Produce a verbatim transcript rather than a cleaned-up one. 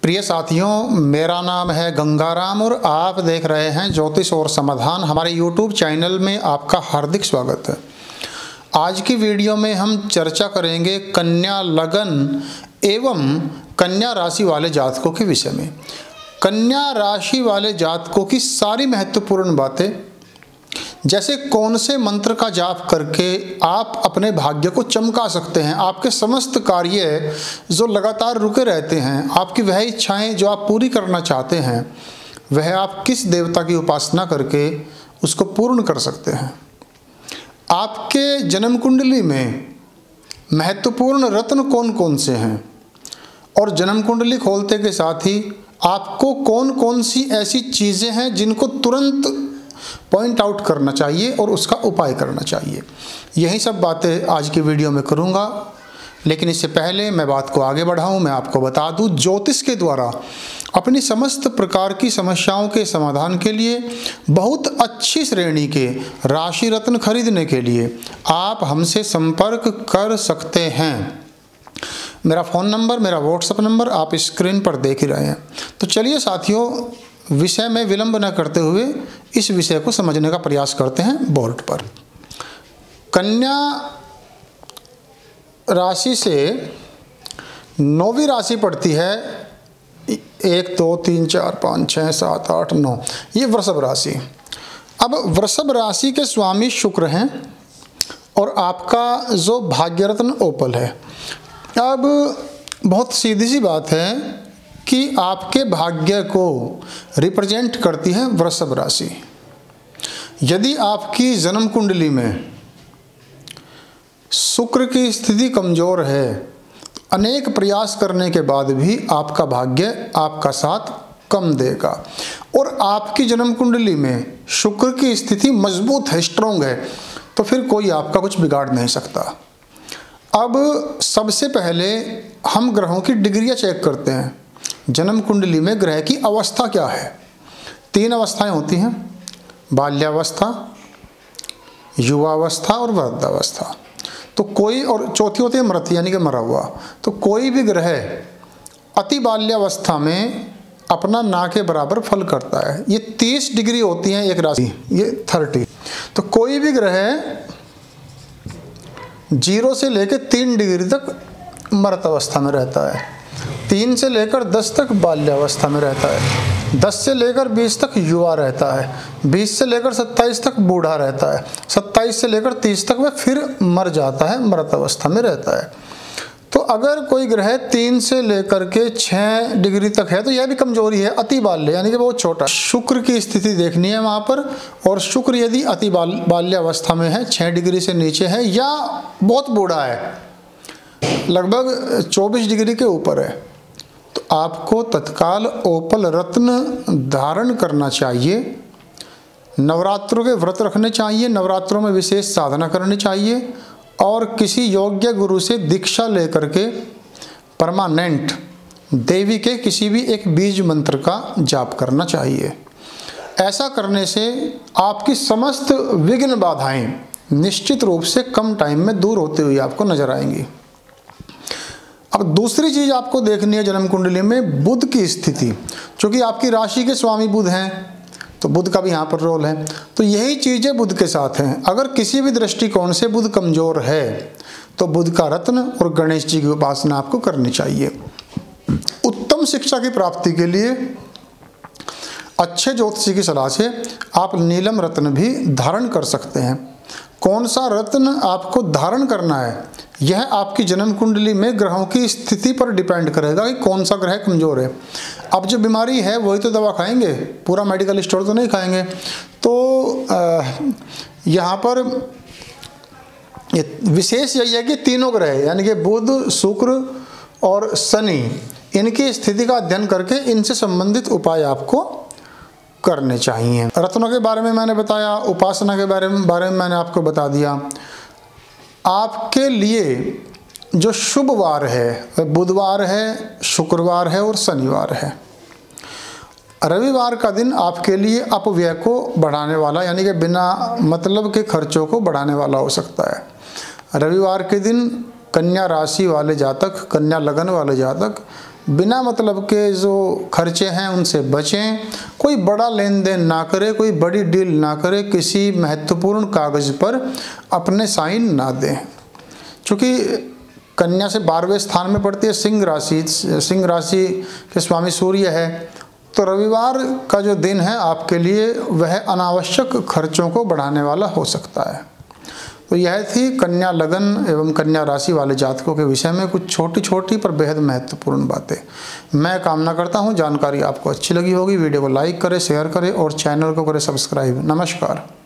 प्रिय साथियों, मेरा नाम है गंगाराम और आप देख रहे हैं ज्योतिष और समाधान। हमारे यूट्यूब चैनल में आपका हार्दिक स्वागत है। आज की वीडियो में हम चर्चा करेंगे कन्या लगन एवं कन्या राशि वाले जातकों के विषय में। कन्या राशि वाले जातकों की सारी महत्वपूर्ण बातें, जैसे कौन से मंत्र का जाप करके आप अपने भाग्य को चमका सकते हैं, आपके समस्त कार्य जो लगातार रुके रहते हैं, आपकी वह इच्छाएं जो आप पूरी करना चाहते हैं, वह आप किस देवता की उपासना करके उसको पूर्ण कर सकते हैं। आपके जन्म कुंडली में महत्वपूर्ण रत्न कौन कौन से हैं और जन्म कुंडली खोलते के साथ ही आपको कौन कौन सी ऐसी चीज़ें हैं जिनको तुरंत पॉइंट आउट करना चाहिए और उसका उपाय करना चाहिए, यही सब बातें आज की वीडियो में करूंगा। लेकिन इससे पहले मैं बात को आगे बढ़ाऊं, मैं आपको बता दूं, ज्योतिष के द्वारा अपनी समस्त प्रकार की समस्याओं के समाधान के लिए बहुत अच्छी श्रेणी के राशि रत्न खरीदने के लिए आप हमसे संपर्क कर सकते हैं। मेरा फ़ोन नंबर, मेरा व्हाट्सएप नंबर आप स्क्रीन पर देख ही रहे हैं। तो चलिए साथियों, विषय में विलंब न करते हुए इस विषय को समझने का प्रयास करते हैं बोर्ड पर। कन्या राशि से नौवीं राशि पड़ती है एक दो तीन चार पाँच छः सात आठ नौ, ये वृषभ राशि। अब वृषभ राशि के स्वामी शुक्र हैं और आपका जो भाग्य रत्न ओपल है। अब बहुत सीधी सी बात है कि आपके भाग्य को रिप्रेजेंट करती है वृषभ राशि। यदि आपकी जन्म कुंडली में शुक्र की स्थिति कमजोर है, अनेक प्रयास करने के बाद भी आपका भाग्य आपका साथ कम देगा। और आपकी जन्म कुंडली में शुक्र की स्थिति मजबूत है, स्ट्रोंग है, तो फिर कोई आपका कुछ बिगाड़ नहीं सकता। अब सबसे पहले हम ग्रहों की डिग्रियां चेक करते हैं। जन्म कुंडली में ग्रह की अवस्था क्या है। तीन अवस्थाएं होती हैं, बाल्यावस्था, युवावस्था और वृद्धावस्था। तो कोई, और चौथी होती है मृत, यानी कि मरा हुआ। तो कोई भी ग्रह अति बाल्यावस्था में अपना ना के बराबर फल करता है। ये तीस डिग्री होती हैं एक राशि, ये थर्टी। तो कोई भी ग्रह जीरो से लेकर तीन डिग्री तक मृत अवस्था में रहता है, तीन से लेकर दस तक बाल्यावस्था में रहता है, दस से लेकर बीस तक युवा रहता है, बीस से लेकर सत्ताईस तक बूढ़ा रहता है, सत्ताईस से लेकर तीस तक वह फिर मर जाता है, मृत अवस्था में रहता है। तो अगर कोई ग्रह तीन से लेकर के छः डिग्री तक है तो यह भी कमजोरी है, अति बाल्य, यानी कि बहुत छोटा। शुक्र की स्थिति देखनी है वहाँ पर, और शुक्र यदि अति बाल बाल्यावस्था में है, छः डिग्री से नीचे है या बहुत बूढ़ा है, लगभग चौबीस डिग्री के ऊपर है, तो आपको तत्काल ओपल रत्न धारण करना चाहिए। नवरात्रों के व्रत रखने चाहिए, नवरात्रों में विशेष साधना करनी चाहिए और किसी योग्य गुरु से दीक्षा लेकर के परमानेंट देवी के किसी भी एक बीज मंत्र का जाप करना चाहिए। ऐसा करने से आपकी समस्त विघ्न बाधाएं निश्चित रूप से कम टाइम में दूर होती हुई आपको नजर आएंगी। अब दूसरी चीज आपको देखनी है जन्म कुंडली में बुध की स्थिति, क्योंकि आपकी राशि के स्वामी बुध हैं, तो बुध का भी यहाँ पर रोल है। तो यही चीजें बुध के साथ हैं। अगर किसी भी दृष्टिकोण से बुध कमजोर है तो बुध का रत्न और गणेश जी की उपासना आपको करनी चाहिए। उत्तम शिक्षा की प्राप्ति के लिए अच्छे ज्योतिषी की सलाह से आप नीलम रत्न भी धारण कर सकते हैं। कौन सा रत्न आपको धारण करना है, यह आपकी जन्म कुंडली में ग्रहों की स्थिति पर डिपेंड करेगा कि कौन सा ग्रह कमजोर है। अब जो बीमारी है वही तो दवा खाएंगे, पूरा मेडिकल स्टोर तो नहीं खाएंगे। तो यहाँ पर विशेष यही है कि तीनों ग्रह, यानी कि बुध, शुक्र और शनि, इनकी स्थिति का अध्ययन करके इनसे संबंधित उपाय आपको करने चाहिए। रत्नों के बारे में मैंने बताया, उपासना के बारे में बारे में मैंने आपको बता दिया। आपके लिए जो शुभ वार है वह बुधवार है, शुक्रवार है और शनिवार है। रविवार का दिन आपके लिए अपव्यय को बढ़ाने वाला, यानी कि बिना मतलब के खर्चों को बढ़ाने वाला हो सकता है। रविवार के दिन कन्या राशि वाले जातक, कन्या लगन वाले जातक बिना मतलब के जो खर्चे हैं उनसे बचें, कोई बड़ा लेन देन ना करे, कोई बड़ी डील ना करे, किसी महत्वपूर्ण कागज़ पर अपने साइन ना दें। चूँकि कन्या से बारहवें स्थान में पड़ती है सिंह राशि, सिंह राशि के स्वामी सूर्य है, तो रविवार का जो दिन है आपके लिए वह अनावश्यक खर्चों को बढ़ाने वाला हो सकता है। तो यह थी कन्या लगन एवं कन्या राशि वाले जातकों के विषय में कुछ छोटी छोटी पर बेहद महत्वपूर्ण बातें। मैं कामना करता हूं जानकारी आपको अच्छी लगी होगी। वीडियो को लाइक करें, शेयर करें और चैनल को करें सब्सक्राइब। नमस्कार।